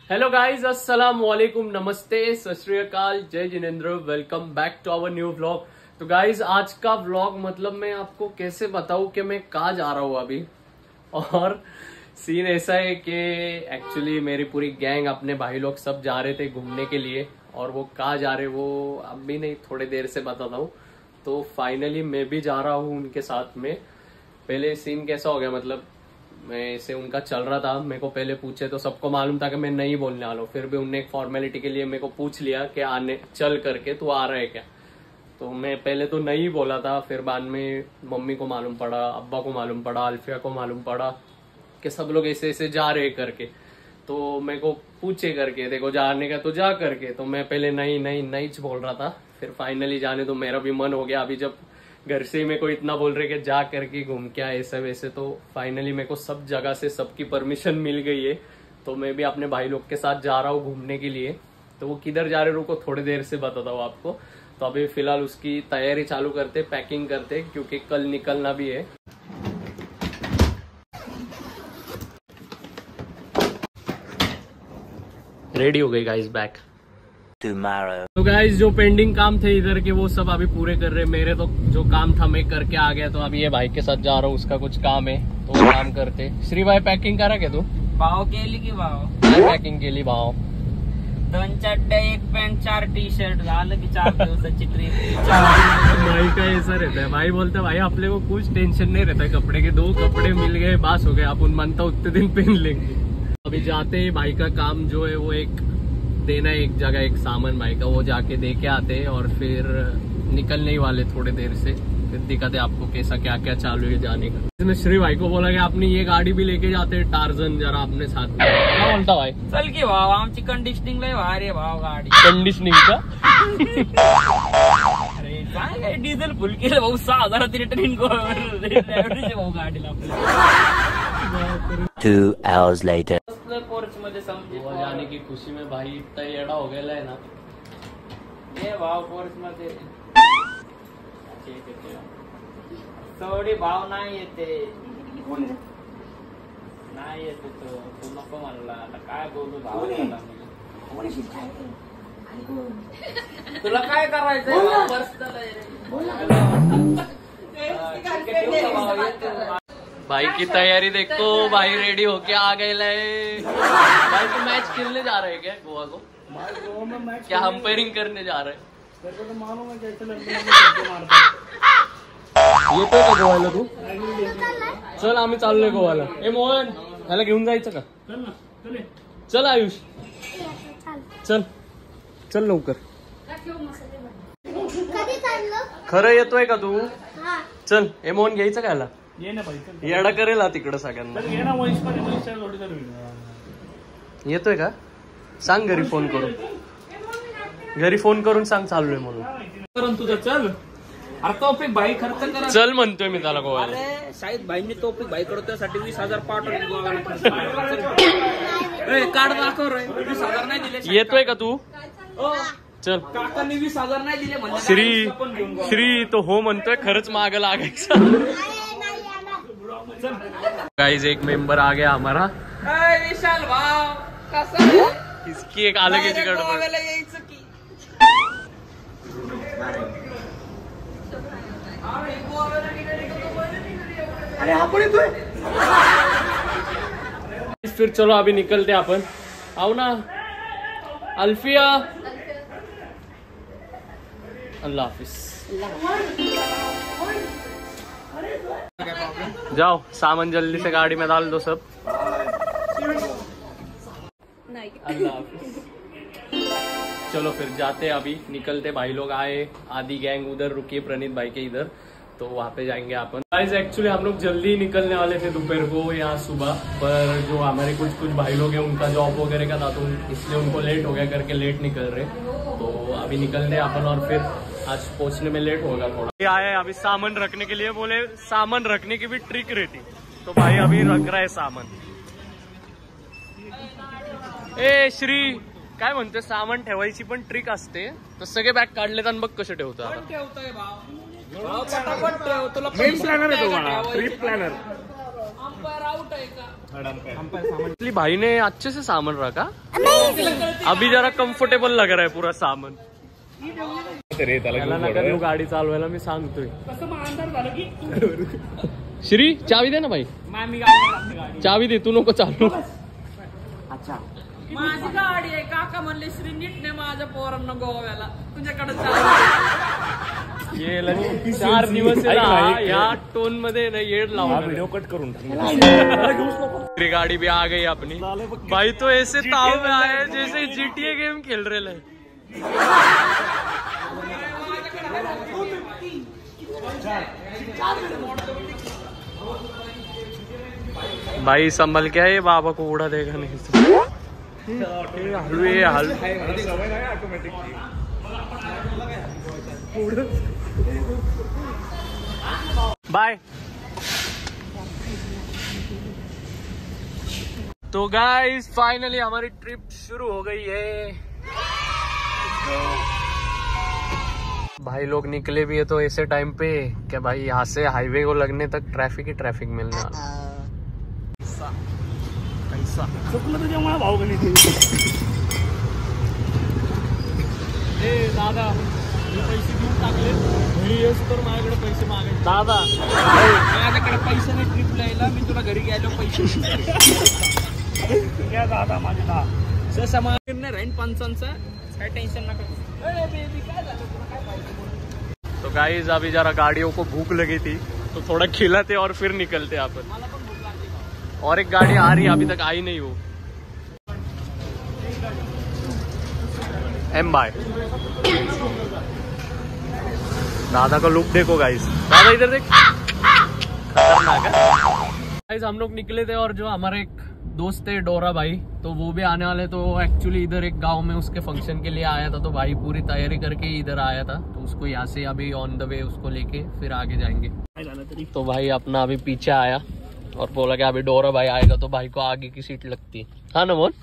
Hello guys, अस्सलाम वालेकुम, नमस्ते, सत श्री अकाल, जय Jinendra. Welcome back to our new vlog. तो गाइज आज का व्लॉग मतलब मैं आपको कैसे बताऊं कि मैं कहाँ जा रहा हूँ अभी। और सीन ऐसा है कि एक्चुअली मेरी पूरी गैंग, अपने भाई लोग सब जा रहे थे घूमने के लिए, और वो कहाँ जा रहे वो अभी नहीं, थोड़ी देर से बताता हूँ। तो फाइनली मैं भी जा रहा हूँ उनके साथ में। पहले सीन कैसा हो गया, मतलब मैं ऐसे उनका चल रहा था, मेरे को पहले पूछे तो सबको मालूम था कि मैं नहीं बोलने वाला हूँ, फिर भी उनने एक फॉर्मेलिटी के लिए मेरे को पूछ लिया कि आने चल करके तू आ रहा है क्या। तो मैं पहले तो नहीं बोला था, फिर बाद में मम्मी को मालूम पड़ा, अब्बा को मालूम पड़ा, अल्फिया को मालूम पड़ा कि सब लोग ऐसे ऐसे जा रहे करके। तो मेरे को पूछे करके, देखो जाने का तो जा करके, तो मैं पहले नहीं बोल रहा था। फिर फाइनली जाने तो मेरा भी मन हो गया। अभी जब घर से मेरे को इतना बोल रहे कि जा करके घूम के आए ऐसे वैसे, तो फाइनली मेरे को सब जगह से सबकी परमिशन मिल गई है। तो मैं भी अपने भाई लोग के साथ जा रहा हूँ घूमने के लिए। तो वो किधर जा रहे रुको थोड़ी देर से बताता हूँ आपको। तो अभी फिलहाल उसकी तैयारी चालू करते, पैकिंग करते, क्योंकि कल निकलना भी है। रेडी हो गई गाइस, बैक टुमारो। तो गाइस जो पेंडिंग काम थे इधर के वो सब अभी पूरे कर रहे। मेरे तो जो काम था मैं करके आ गया। तो अभी ये भाई के साथ जा रहा हूँ, उसका कुछ काम है तो वो काम करते। श्री भाई पैकिंग करा क्या तू? भाव केली की भाव पैकिंग केली भाव। 2 चड्डे, 1 पॅन्ट, 4 टी-शर्ट झालं की 4 दिवसाची ट्रिप। भाई का ऐसा रहता है, भाई बोलते भाई अपने को कुछ टेंशन नहीं रहता है कपड़े के, 2 कपड़े मिल गए बस हो गए, अपन मानता उतने दिन पहन लेंगे। अभी जाते हैं, भाई का काम जो है वो एक देना है एक जगह, एक सामान भाई का, वो जाके दे के आते हैं और फिर निकलने ही वाले थोड़ी देर से। फिर दिखाते आपको कैसा क्या क्या चालू है जाने का। इसमें श्री भाई को बोला कि आपने ये गाड़ी भी लेके जाते हैं टार्जन जरा अपने साथ में। क्या बोलता भाई? चल की भाव आमची कंडिशनिंग लय भारी भाव गाडी। कंडिशनिंग का? अरे काय डिझेल फुल केलं भाऊ, 6000 लिटर इनको भाऊ गाडीला। 2 hours later. पोर्च मध्ये समजे जाने की खुशी में भाई इतना एड़ा हो गया है ना। ये भाव पोर्च मध्ये थोडी भाव नाही येते, नाही येते तो नको म्हणला। आता काय बोलू भाव, तुला काय करायचंय? भाई की तैयारी देखो, भाई रेडी होके आ गए। भाई तो मैच खेलने जा रहे हैं क्या गोवा को? क्या अंपायरिंग करने जा रहे हैं? येतोय का गोव्याला तू? चल आम्ही चाललोय गोव्याला। ए मोहन, ह्याला घेऊन जायचं का? चल आयुष, चल चल लवकर। खरं येतोय का तू? चल ए मोहन, घ्यायचं का ह्याला? येडा करेल तिकडं सगळ्यांना। येतोय का? सांग घरी फोन करून, घरी फोन करून सांग चाललोय म्हणून। तुझं चल। अरे तोफिक भाई खर्च करा, चल म्हणतोय मी त्याला गोव्याला। अरे शाहिद भाईंनी तोफिक भाई कडे त्यासाठी 20,000 पाठवले गोव्याला। कार्ड दाखव रे, 20,000 नाही दिले। येतोय का तू? चल। काकांनी 20,000 नाही दिले म्हणजे श्री तो हो म्हणतोय, खरंच माग लागायचं। गाइस एक मेंबर आ गया हमारा, विशाल भाव। कसं है? इसकी एक अलग ही गडबड। यायचं की अरे आपण येतोय। फिर चलो अभी निकलते अपन। आओ ना अल्फिया, अल्लाह हाफिज। जाओ सामान जल्दी से गाड़ी में डाल दो सब। अल्लाह हाफिज। चलो फिर जाते, अभी निकलते। भाई लोग आए, आधी गैंग उधर रुकी है प्रणीत भाई के इधर, तो वहाँ पे जाएंगे अपन। गाइस एक्चुअली हम लोग जल्दी निकलने वाले थे दोपहर को या सुबह, पर जो हमारे कुछ भाई लोग हैं उनका जॉब वगैरह का था, तो इसलिए उनको लेट हो गया करके लेट निकल रहे। तो अभी निकलने अपन, और फिर आज पहुंचने में लेट होगा थोड़ा। आए अभी सामान रखने के लिए, बोले सामान रखने की भी ट्रिक रहती, तो भाई अभी रख रहा है सामान। ए श्री, काय म्हणते, सामान ठेवायची पण ट्रिक असते, तर सगळे बॅग काढलेत आणि बघ कसे ठेवतात। पटापट ठेव, तुला ट्रिप प्लॅनर आहे तुम्हाला, ट्रिप प्लॅनर। अंपायर आउट इसलिए भाई ने अच्छे से सामान रखा, अभी जरा कम्फर्टेबल लग रहा है पूरा सामान. नका गाडी चालवायला मी सांगतोय. श्री चावी दे ना भाई, चावी दे, तू नको चालू. माझी गाडी आहे. काका म्हणले श्री नीट ने माझ्या पोरांना गोव्याला तुझ्याकडे ये 4 दिवस या टोन मध्ये ना येड लावा. व्हिडिओ कट करून गाड़ी भी आ गई अपनी. भाई तो ऐसे ताव में आए जैसे GTA गेम खेल रहे हैं. भाई संभल के है, बाबा को उड़ा देगा नहीं. हलवे बाय. तो गाइस फाइनली हमारी ट्रिप शुरू हो गई है. भाई लोग निकले भी है तो ऐसे टाइम पे क्या भाई, यहाँ से हाईवे को लगने तक ट्रैफिक ही ट्रैफिक मिलने वाला. भाऊ दादा पैसे घेऊन टाकले घरी येस तर माझ्याकडे पैसे मागायचे. दादा माझ्याकडे पैसे नाही ट्रिपला यायला, मी तुला घरी गेलो पैसे घ्या दादा माझे ना. ससा मागणार राहीन 500चा, काय टेन्शन नका. तो गाइस अभी जरा गाड़ियों को भूख लगी थी तो थोड़ा खिलाते और फिर निकलते अपन. और एक गाड़ी आ रही है, अभी तक आई नहीं वो. Um bye. दादा का लुक देखो गाइस. दादा इधर देख, खतरनाक है. गाइस हम लोग निकले थे और जो हमारे एक दोस्त है डोरा भाई, तो वो भी आने वाले. तो एक्चुअली इधर एक गांव में उसके फंक्शन के लिए आया था, तो भाई पूरी तैयारी करके इधर आया था. तो उसको यहाँ से अभी ऑन द वे उसको लेके फिर आगे जाएंगे. तो भाई अपना अभी पीछे आया और बोला कि अभी डोरा भाई आएगा तो भाई को आगे की सीट लगती. हाँ ना मोहन,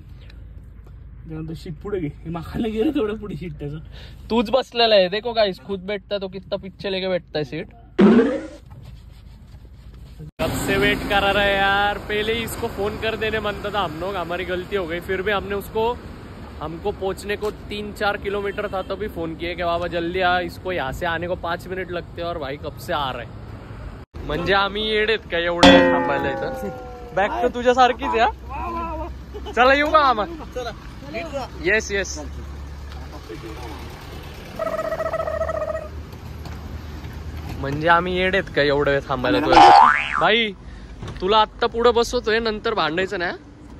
शीट पुढे घे, माखायला गेलं थोडं पुढे शीट त्याचं. तूच बसलेला है. देखो गाइस खुद बैठता है तो कितना पीछे लेके बैठता है सीट. कब से वेट करा रहा है यार. पहले ही इसको फोन कर देने मनता था हम लोग, हमारी गलती हो गई. फिर भी हमने उसको, हमको पहुंचने को 3-4 किलोमीटर था तो भी फोन किए कि बाबा जल्दी आ, इसको यहाँ से आने को 5 मिनिट लगते हैं. और भाई कब से आ रहा है. म्हणजे आम्ही येडेत का एवढे थांबायला इथं. बॅग तर तुझ्यासारखीच या. चला येऊ का आम्हा. Yes yes. म्हणजे आम्ही येडेत का एवढं वेळ थांबायला तुझ्या. भाई तुला आत्ता पुढे बसवतोय, नंतर भांडायचं ना.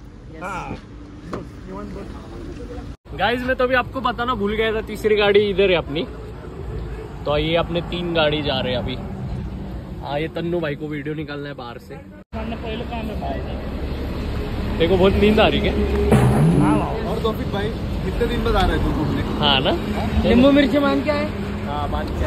गाइस मैं तो अभी आपको बताना भूल गया था, तीसरी गाड़ी इधर है अपनी. तो ये अपने 3 गाड़ी जा रहे हैं अभी. हाँ ये तन्नू भाई को वीडियो निकालना है बाहर से. पहिलं काम आहे. देखो बहुत नींद आ रही है. और तौफिक भाई कितने दिन बाद आ रहे हैं घूमने. हाँ ना. लिंबू मिरची मान क्या है. हाँ मान के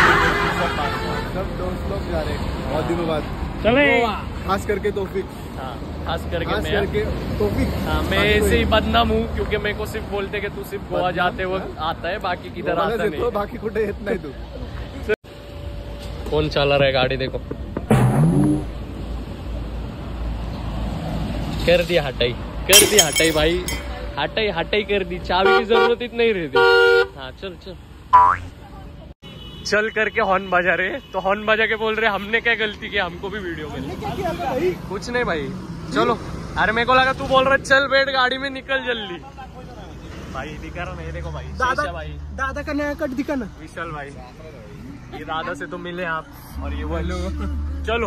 सब दोस्त लोग जा रहे हैं बहुत दिनों बाद. चले खास करके तौफिक. हाँ खास करके खास मैं. करके तौफिक. हाँ मैं ऐसे ही बदनाम हूँ क्योंकि मेरे को सिर्फ बोलते कि तू सिर्फ गोवा जाते वक्त आता है, बाकी किधर आता नहीं. बाकी कुठे येत नाही तू. कौन चला रहा है गाड़ी देखो. कर दी हटाई भाई. हटाई कर दी. चाबी की जरूरत ही नहीं रहती. हाँ चल चल करके हॉर्न बजा रहे. तो हॉर्न बजा के बोल रहे हमने क्या गलती की, हमको भी वीडियो में. कुछ नहीं भाई चलो. अरे मेरे को लगा तू बोल रहा चल बैठ गाड़ी में निकल जल्दी. भाई दिखा रहा नहीं. देखो भाई दादा भाई, दादा का नया कट दिखा ना. विशाल भाई, ये दादा से तो मिले आप. और ये वो लोग. चलो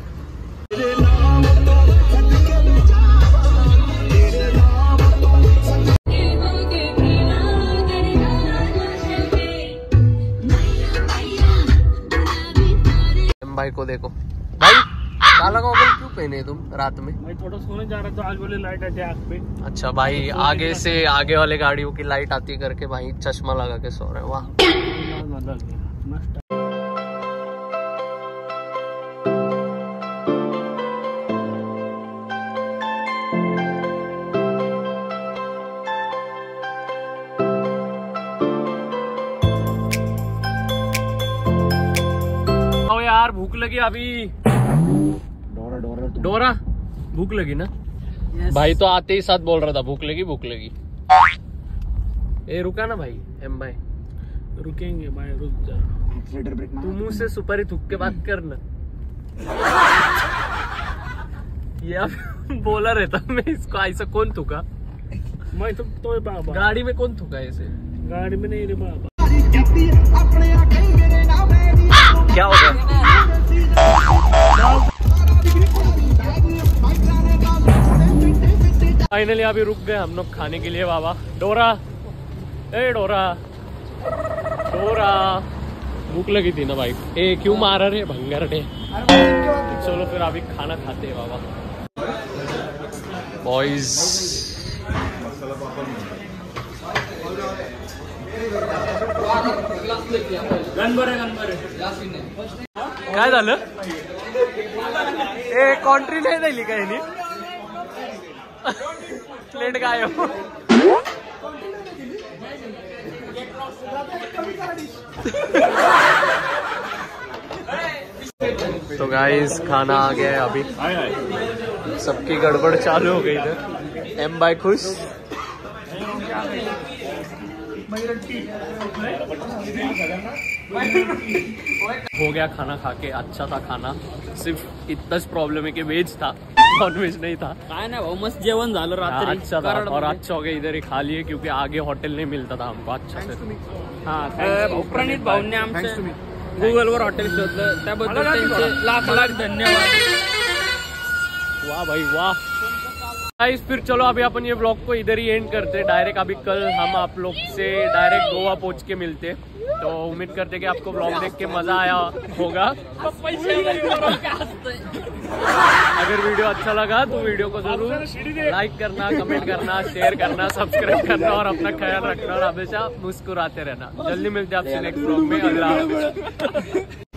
भाई को देखो. भाई काला गॉगल क्यों पहने तुम रात में. मैं थोड़ा सोने जा रहा था, आज वाले लाइट आती आँख पे. अच्छा भाई आगे से आगे वाले गाड़ियों की लाइट आती करके भाई चश्मा लगा के सो रहे. वाह. मस्त. यार भूख लगी अभी. डोरा भूख लगी ना? Yes. भाई तो आते ही साथ बोल रहा था भूख लगी भूख लगी। ए रुका ना भाई, एम भाई रुकेंगे भाई, रुक जा। तू मुंह से सुपारी थूक के बात कर ना। ये अब बोला रहता मैं इसको, ऐसा कौन थूका? मैं तो बाबा गाड़ी में कौन थूका ऐसे? गाड़ी में नहीं रे बाबा। क्या हो गया? फाइनली अभी रुक गए हम लोग खाने के लिए बाबा। डोरा, ए डोरा डोरा, भूख लगी थी ना भाई। ए क्यों मारा रे भंगर ने? चलो फिर अभी खाना खाते हैं बाबा। बॉयज काय झालं? ए कॉन्ट्री नाही दिली का यांनी? प्लेट काय हो? तो गाइस खाना आ गया है अभी। सबकी गड़बड़ चालू हो गई इधर। एम भाई खुश? हो गया खाना खा के, अच्छा था खाना। सिर्फ इतना प्रॉब्लम है कि वेज था, नॉन वेज नहीं था। काय ना भाऊ, मस्त जेवण झालं रात्री। अच्छा था और अच्छा हो गया इधर ही खा लिए, क्योंकि आगे होटल नहीं मिलता था हमको अच्छा से। भाऊ प्रणित भाऊंनी आमच्या गुगलवर हॉटेल शोधलं, त्याबद्दल त्यांचे लाख लाख धन्यवाद। वाह भाई वाह। गाइस फिर चलो अभी अपन ये ब्लॉग को इधर ही एंड करते हैं। डायरेक्ट अभी कल हम आप लोग से डायरेक्ट गोवा पहुंच के मिलते। तो उम्मीद करते कि आपको ब्लॉग देख के मजा आया होगा। अगर वीडियो अच्छा लगा तो वीडियो को जरूर लाइक करना, कमेंट करना, शेयर करना, सब्सक्राइब करना और अपना ख्याल रखना और हमेशा मुस्कुराते रहना। जल्दी मिलते हैं आपसे नेक्स्ट ब्लॉग में। अल्लाह।